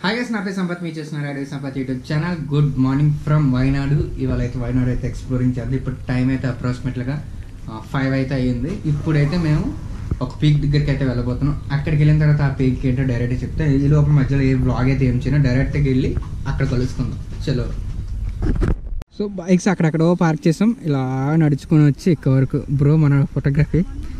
Hi guys, నా పేరు సంపత్. మీరు చూస్తున్నారు ridewithsampath YouTube channel. Good morning from Wayanad. ఇవాళ అయితే వైనాడు అయితే ఎక్స్ప్లోరింగ్ చేద్దాం. ఇప్పుడు టైం అయితే అప్రాక్సిమేట్గా 5 అయితే అయ్యింది. ఇప్పుడైతే మేము ఒక పీక్ దగ్గరికి అయితే వెళ్ళబోతున్నాం. అక్కడికి వెళ్ళిన తర్వాత ఆ పీక్ ఏంటో డైరెక్ట్గా చెప్తే, ఈ లోపల మధ్యలో ఏ బ్లాగ్ అయితే ఏం చేయను, డైరెక్ట్గా వెళ్ళి అక్కడ కలుసుకుందాం. చలో. సో బైక్స్ అక్కడెక్కడో పార్క్ చేసాం. ఇలా నడుచుకొని వచ్చి ఇక్కడ వరకు బ్రో మన ఫోటోగ్రఫీ.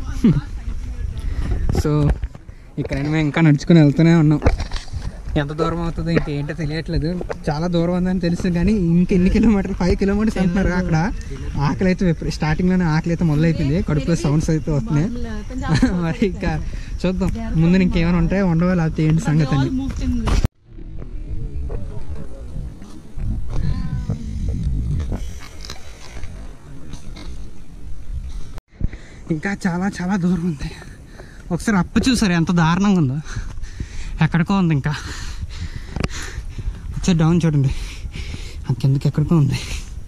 సో ఇక్కడ మేము ఇంకా నడుచుకొని వెళ్తూనే ఉన్నాం. ఎంత దూరం అవుతుందో ఇంకేంటో తెలియట్లేదు. చాలా దూరం ఉందని తెలుసు కానీ ఇంకెన్ని కిలోమీటర్లు, 5 కిలోమీటర్స్ అంటున్నారు. అక్కడ ఆకలి అయితే స్టార్టింగ్లోనే ఆకలి అయితే మొదలైపోయింది. కడుపులో సౌండ్స్ అయితే వస్తున్నాయి. మరి ఇంకా చూద్దాం ముందు ఇంకేమైనా ఉంటాయో ఉండవో లేకపోతే ఏంటి సంగతి అని. ఇంకా చాలా చాలా దూరం ఉంది. ఒకసారి అప్పు చూసారు ఎంత దారుణంగా ఉందో. ఎక్కడికో ఉంది. ఇంకా వచ్చే డౌన్ చూడండి, కిందకి ఎక్కడికో ఉంది.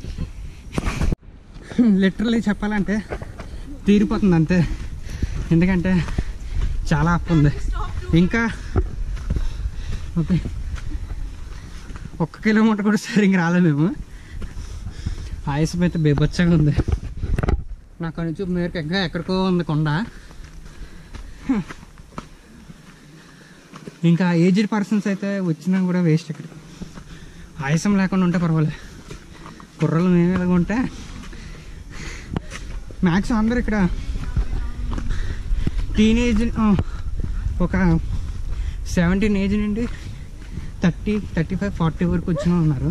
లిటరలీ చెప్పాలంటే తీరిపోతుంది అంతే. ఎందుకంటే చాలా అప్పు ఉంది. ఇంకా ఓకే 1 కిలోమీటర్ కూడా సరిగ్గా రాలేదు మేము. ఆయాసం అయితే బేబచ్చగా ఉంది. నాకు అని చూపు మేరకు ఇంకా ఎక్కడికో ఉంది కొండ. ఇంకా ఏజ్డ్ పర్సన్స్ అయితే వచ్చినా కూడా వేస్ట్. ఇక్కడ ఆయాసం లేకుండా ఉంటే పర్వాలేదు. కుర్రలు మేము ఎలాగ ఉంటే మ్యాక్సిమం అందరూ ఇక్కడ టీనేజ్ ఒక 17 ఏజ్ నుండి 30, 35, 40 వరకు వచ్చిన ఉన్నారు.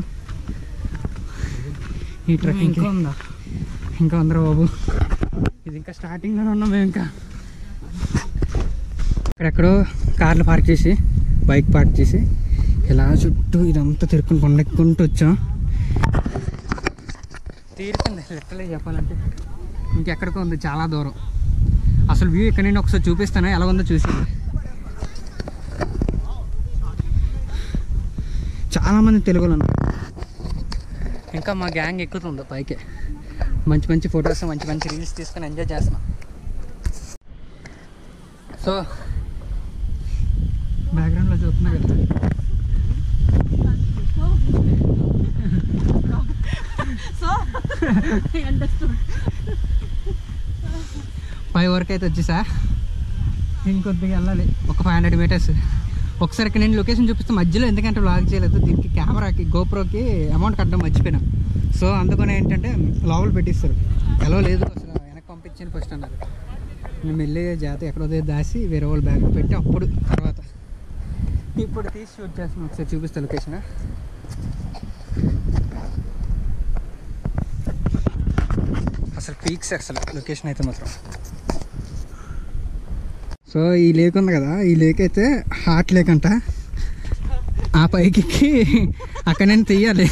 ఈ ట్రక్ ఇంకా ఉందా? ఇంకా ఉందరా బాబు. ఇది ఇంకా స్టార్టింగ్లోనే ఉన్నాం మేము. ఇంకా అక్కడెక్కడో కార్లు పార్క్ చేసి, బైక్ పార్క్ చేసి ఇలా చుట్టూ ఇదంతా తిరుక్కుంటూ కొండెక్కుంటూ వచ్చాం. తీరుతుంది లెక్కలే చెప్పాలంటే. ఇంకెక్కడికో ఉంది చాలా దూరం. అసలు వ్యూ ఇక్కడ నేను ఒకసారి చూపిస్తాను, ఎలా ఉందో చూసి. చాలామంది తెలుగులో ఉన్నారు. ఇంకా మా గ్యాంగ్ ఎక్కుతుంది పైకి. మంచి మంచి ఫొటోస్, మంచి మంచి రీల్స్ తీసుకొని ఎంజాయ్ చేస్తున్నాం. సో బ్యాక్గ్రౌండ్లో చూస్తున్నా కదా, పై వరకు అయితే వచ్చేసా. ఇంకొద్దిగా వెళ్ళాలి, ఒక 500 మీటర్స్. ఒకసారి ఇక్కడ నేను లొకేషన్ చూపిస్తే మధ్యలో ఎందుకంటే వ్లాగ్ చేయలేదు. దీనికి కెమెరాకి గోప్రోకి అమౌంట్ కట్టడం మర్చిపోయినా. సో అందుకని ఏంటంటే లోపల పెట్టిస్తారు. ఎలా లేదు అసలు వెనక్కి పంపించాను ఫస్ట్ అన్నారు. మేము వెళ్ళే జాతి ఎక్కడో దాసి వేరే వాళ్ళ బ్యాగ్ పెట్టి అప్పుడు తర్వాత ఇప్పుడు తీసి షూట్ చేస్తున్నాం. ఒకసారి చూపిస్తా లొకేషన్. అసలు పీక్స్ అసలు లొకేషన్ అయితే మాత్రం. సో ఈ లేక్ ఉంది కదా, ఈ లేక్ అయితే హాట్ లేక్ అంట. ఆ పైకి అక్కడ నేను తీయాలి.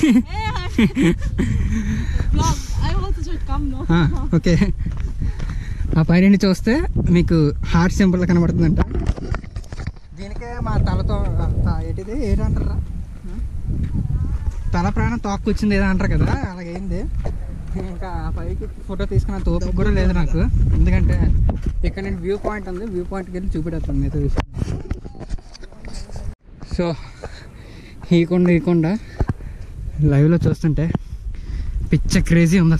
ఓకే, ఆ పై నుండి చూస్తే మీకు హార్ట్ సింబల్ కనబడుతుందంట. దీనికే మా తలతో ఏంటిది ఏంటంటారా, తల ప్రాణం తోక్కొచ్చింది ఏదో అంటారు కదా, అలాగైంది. ఇంకా ఆ పైకి ఫోటో తీసుకున్న తోపు కూడా లేదు నాకు. ఎందుకంటే ఇక్కడ నేను వ్యూ పాయింట్ ఉంది, వ్యూ పాయింట్కి వెళ్ళి చూపెడతాను మీతో విషయం. సో ఈ కొండ లైవ్లో చూస్తుంటే పిచ్చ క్రేజీ ఉంది.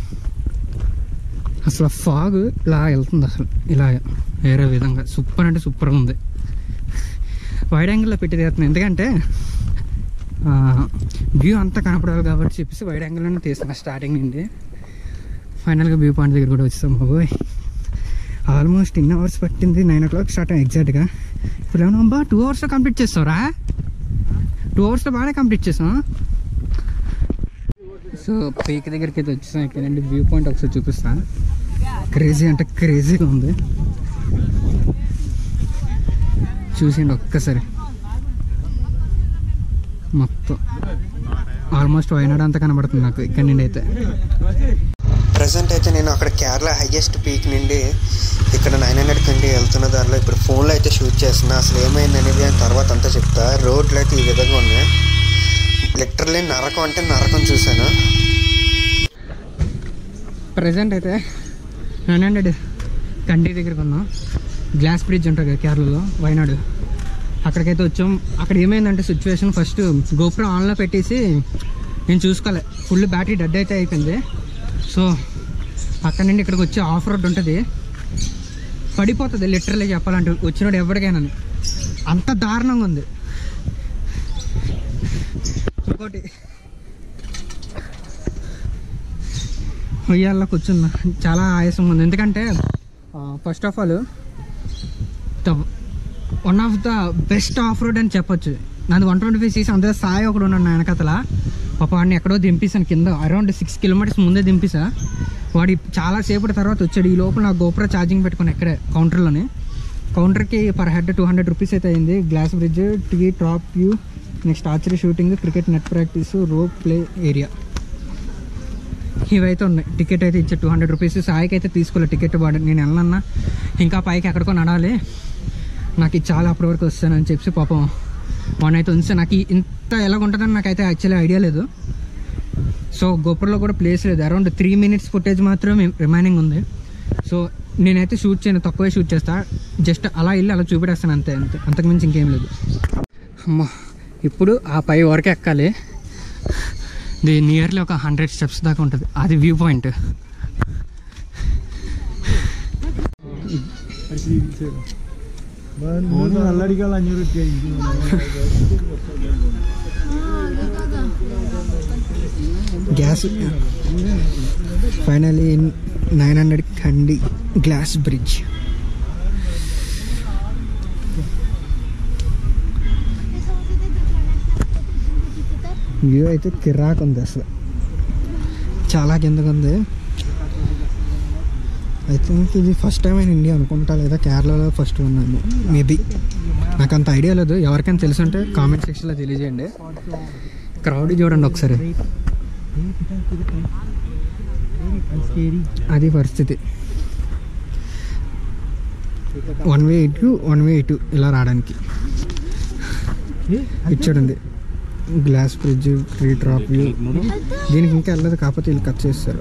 అసలు ఫాగ్ ఇలా వెళ్తుంది. అసలు ఇలా వేరే విధంగా సూపర్ అంటే సూపర్గా ఉంది. వైడ్ యాంగిల్లో పెట్టి తీస్తున్నాను, ఎందుకంటే వ్యూ అంతా కనపడాలి కాబట్టి చెప్పేసి వైడ్ యాంగిల్లోనే తీస్తున్నాను స్టార్టింగ్ నుండి. ఫైనల్గా వ్యూ పాయింట్ దగ్గర కూడా వచ్చాం. బాబోయ్ ఆల్మోస్ట్ ఇన్ అవర్స్ పట్టింది. 9 o'clock స్టార్ట్ అయ్యాం ఎగ్జాక్ట్గా. ఇప్పుడు ఏమన్నా 2 అవర్స్లో కంప్లీట్ చేస్తావురా? 2 అవర్స్లో బాగానే కంప్లీట్ చేసాం. సో పీక్ దగ్గరికి అయితే వచ్చేసాం. ఇక్కడ నుండి వ్యూ పాయింట్ ఒకసారి చూపిస్తాను. క్రేజీ అంటే క్రేజీగా ఉంది. చూసేయండి ఒక్కసారి. మొత్తం ఆల్మోస్ట్ వైనాడు అంతా కనబడుతుంది నాకు ఇక్కడ నుండి అయితే. ప్రజెంట్ అయితే నేను అక్కడ కేరళ హైయెస్ట్ పీక్ నుండి ఇక్కడ 900 నుండి వెళ్తున్న దానిలో ఇప్పుడు ఫోన్లో అయితే షూట్ చేస్తున్నా. అసలు ఏమైంది అనేది తర్వాత అంతా చెప్తా. రోడ్లు అయితే ఈ విధంగా ఉన్నాయి. లిటరల్లీ నరకం అంటే నరకం చూశాను. ప్రజెంట్ అయితే 900 కంటి దగ్గరికి ఉన్నాం. గ్లాస్ బ్రిడ్జ్ ఉంటుంది కదా కేరళలో, వైనాడు. అక్కడికైతే వచ్చాం. అక్కడ ఏమైందంటే సిచ్యువేషన్, ఫస్ట్ గోప్రో ఆన్లో పెట్టేసి నేను చూసుకోలే, ఫుల్ బ్యాటరీ డెడ్ అయితే అయిపోయింది. సో అక్కడ నుండి ఇక్కడికి వచ్చి ఆఫ్ రోడ్ ఉంటుంది, పడిపోతుంది లిటరల్లీ చెప్పాలంటే వచ్చినోడు ఎవరికైనా. అంత దారుణంగా ఉంది. ఇంకోటి ఉయ్యాల్లో కూర్చున్నా, చాలా ఆయాసం ఉంది. ఎందుకంటే first of all one of the best of road అని చెప్పొచ్చు. నాది 125cc. అంతే సాయి ఒకడు ఉన్నాడు నా వెనకతల, పాప వాడిని ఎక్కడో దింపేసాను కింద, అరౌండ్ 6 kilometers ముందే దింపేసా. వాడి చాలాసేపటి తర్వాత వచ్చాడు. ఈ లోపల నా గోప్రో ఛార్జింగ్ పెట్టుకుని ఎక్కడే కౌంటర్లోనే. కౌంటర్కి పర్ హెడ్ 200 rupees అయితే అయింది. Glass bridge, tea, top view, next archery shooting, cricket net practice, rope play area, ఇవైతే ఉన్నాయి. టికెట్ అయితే ఇచ్చే 200 rupees. సాయికి అయితే తీసుకోలేదు టికెట్. వాడు నేను వెళ్ళనన్నా ఇంకా పైకి ఎక్కడికో నడాలి, నాకు ఇది చాలా అప్పటి వరకు వస్తానని చెప్పి పాపం వాడినైతే ఉంచా. నాకు ఇంత ఎలాగుంటుందని నాకైతే యాక్చువల్లీ ఐడియా లేదు. సో గోప్రోలో కూడా ప్లేస్ లేదు. అరౌండ్ 3 minutes ఫుటేజ్ మాత్రమే రిమైనింగ్ ఉంది. సో నేనైతే షూట్ చేయను, తక్కువే షూట్ చేస్తా. జస్ట్ అలా వెళ్ళి అలా చూపెట్టేస్తాను అంతే, అంతకుమించి ఇంకేం లేదు. అమ్మా ఇప్పుడు ఆ పై వరకు ఎక్కాలి. ఇది నియర్లీ ఒక 100 steps దాకా ఉంటుంది. అది వ్యూ పాయింట్. గ్యాస్ ఫైనలీ 900 కండి గ్లాస్ బ్రిడ్జ్. వ్యూ అయితే కిరాక్ ఉంది, అసలు చాలా కిందకు ఉంది. ఐ థింక్ ఇది ఫస్ట్ టైం ఇన్ ఇండియా అనుకుంటా, లేదా కేరళలో ఫస్ట్ ఉన్నాను మేబీ, నాకు అంత ఐడియా లేదు. ఎవరికైనా తెలుసుంటే కామెంట్ సెక్షన్లో తెలియజేయండి. క్రౌడ్ చూడండి ఒకసారి, అది పరిస్థితి. 1 way ఇటు 1 way ఇటు ఇలా రావడానికి. ఇచ్చాడండి glass bridge, tree drop view. దీనికి ఇంకా వెళ్ళదు, కాకపోతే వీళ్ళు కట్ చేస్తారు.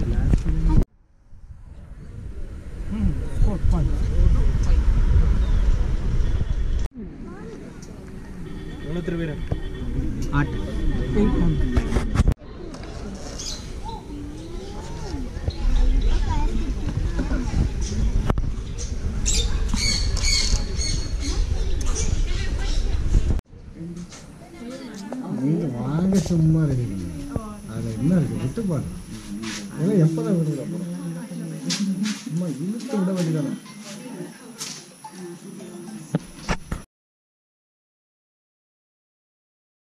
வாங்க சும்மா இருக்குது, அது என்ன இருக்குது விட்டு பாரு, எப்போதான் விடுது, அப்புறம் சும்மா இழுத்து விட வேண்டியதானே.